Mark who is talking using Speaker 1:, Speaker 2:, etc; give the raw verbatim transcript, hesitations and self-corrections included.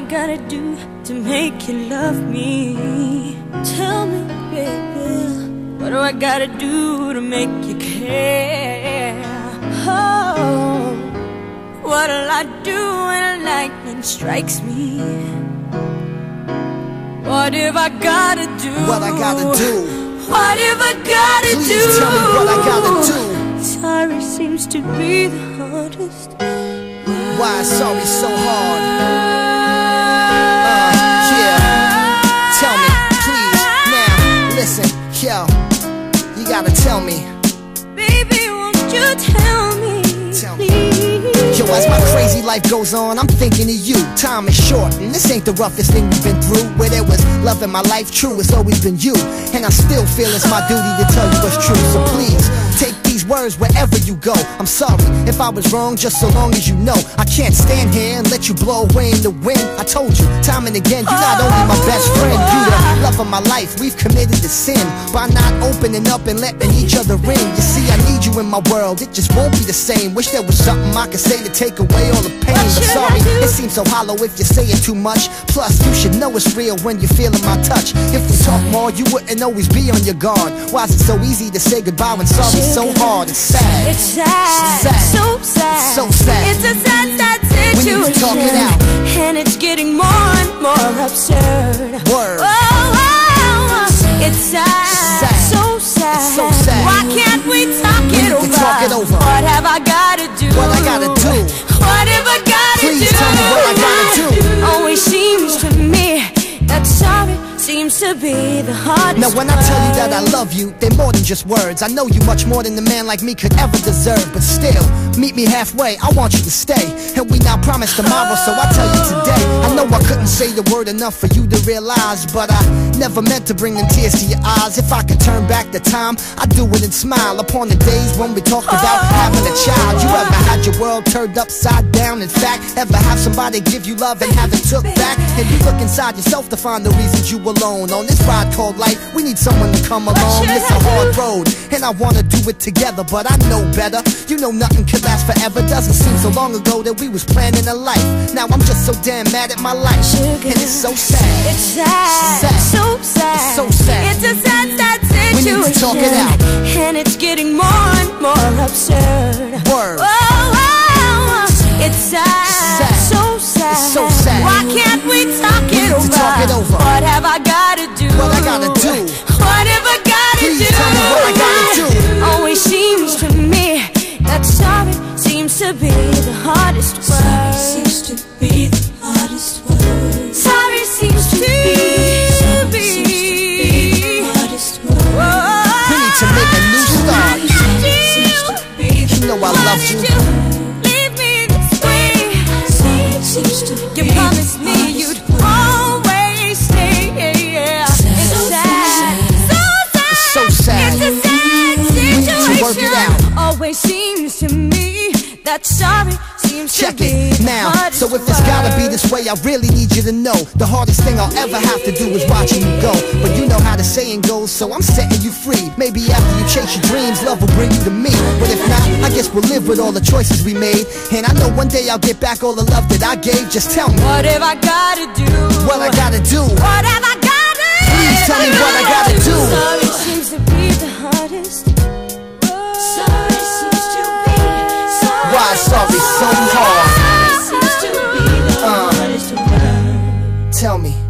Speaker 1: gotta do to make you love me? Tell me, baby, what do I gotta do to make you care? Oh, what'll I do when lightning strikes me? What have I gotta do?
Speaker 2: What I gotta do?
Speaker 1: What have I gotta
Speaker 2: Please
Speaker 1: do?
Speaker 2: tell me what I gotta do.
Speaker 1: Sorry seems to be the hardest.
Speaker 2: Why is sorry so hard? Uh, yeah. Tell me, please, now, listen, yo. You gotta tell me.
Speaker 1: Baby, won't you tell me,
Speaker 2: Tell me.
Speaker 1: please?
Speaker 2: Yo, as my crazy life goes on, I'm thinking of you. Time is short, and this ain't the roughest thing we've been through. Where there was love in my life, true, it's always been you. And I still feel it's my duty to tell you what's true. So please, take these words wherever you go. I'm sorry if I was wrong, just so long as you know I can't stand here and let you blow away in the wind. I told you, time and again, you're not only my best friend, you the love of my life. We've committed a sin by not opening up and letting each other in. You see, I need you in my world, it just won't be the same. Wish there was something I could say to take away all the pain. But sorry, it seems so hollow if you say it too much. Plus, you should know it's real when you're feeling my touch. If we talk more, you wouldn't always be on your guard. Why is it so easy to say goodbye when sorry's so hard? It's sad.
Speaker 1: It's sad,
Speaker 2: sad.
Speaker 1: so sad,
Speaker 2: so sad.
Speaker 1: It's a sad, sad situation.
Speaker 2: We need to talk it out,
Speaker 1: and it's getting more and more absurd.
Speaker 2: Word.
Speaker 1: Oh, oh, oh. It's sad,
Speaker 2: sad.
Speaker 1: so sad.
Speaker 2: It's so sad.
Speaker 1: Why can't we talk
Speaker 2: we
Speaker 1: it
Speaker 2: need
Speaker 1: over?
Speaker 2: to talk it over.
Speaker 1: What have I gotta do?
Speaker 2: What I gotta do?
Speaker 1: What have I gotta
Speaker 2: Please
Speaker 1: do?
Speaker 2: tell me what I gotta do.
Speaker 1: Always seems to me that sorry seems to be the hardest.
Speaker 2: Now when I tell you that I love you, they're more than just words. I know you much more than a man like me could ever deserve. But still, meet me halfway, I want you to stay. And we now promise tomorrow, so I tell you today. I know I couldn't say the word enough for you to realize, but I never meant to bring them tears to your eyes. If I could turn back the time, I'd do it and smile upon the days when we talked about having a child. You ever had your world turned upside down? In fact, ever have somebody give you love and have it took back? And you look inside yourself to find the reasons you alone. On this ride called life, we need someone to come along. It's a hard road, and I wanna do it together, but I know better. You know nothing could last forever. Doesn't seem so long ago that we was planning a life. Now I'm just so damn mad at my life, and it's so sad.
Speaker 1: It's sad,
Speaker 2: sad.
Speaker 1: so sad.
Speaker 2: It's so sad.
Speaker 1: It's a sad, sad situation.
Speaker 2: We need to talk it out,
Speaker 1: and it's getting more and more absurd.
Speaker 2: Word.
Speaker 1: Oh, oh, oh. It's sad,
Speaker 2: sad.
Speaker 1: so sad.
Speaker 2: It's so sad.
Speaker 1: Why can't we talk
Speaker 2: we
Speaker 1: it
Speaker 2: need
Speaker 1: over?
Speaker 2: to talk it over.
Speaker 1: What have I gotta do?
Speaker 2: What I gotta do?
Speaker 1: What have I gotta
Speaker 2: Please
Speaker 1: do?
Speaker 2: tell me what I gotta do.
Speaker 1: Always seems to me that sorry seems to be the hardest word.
Speaker 3: Sorry seems to be the hardest word.
Speaker 1: Sorry seems to be,
Speaker 3: Sorry seems to be the hardest word.
Speaker 2: We need to make a new start.
Speaker 3: Seems to be the
Speaker 2: You know I love you.
Speaker 1: Leave me this way.
Speaker 3: Sorry seems to be
Speaker 1: You promised me you'd always stay. It's sad, so
Speaker 2: So
Speaker 1: sad.
Speaker 2: sad.
Speaker 1: It's a sad
Speaker 2: We need to work it
Speaker 1: situation.
Speaker 2: out.
Speaker 1: Always seems to me that sorry seems
Speaker 2: Check
Speaker 1: to be
Speaker 2: it
Speaker 1: the
Speaker 2: now.
Speaker 1: hardest
Speaker 2: So if it's gotta be
Speaker 1: word.
Speaker 2: this way, I really need you to know the hardest thing I'll ever have to do is watching you go. But you know how the saying goes, so I'm setting you free. Maybe after you chase your dreams, love will bring you to me. But if not, I guess we'll live with all the choices we made. And I know one day I'll get back all the love that I gave. Just tell me
Speaker 1: What have I gotta do?
Speaker 2: what I gotta do.
Speaker 1: What have I gotta do?
Speaker 2: Please tell me what I gotta do.
Speaker 1: Sorry seems to be the hardest.
Speaker 3: Sorry seems to be sorry.
Speaker 2: Why sorry so hard?
Speaker 3: Sorry seems to be the
Speaker 2: Uh.
Speaker 3: hardest word.
Speaker 2: Tell me.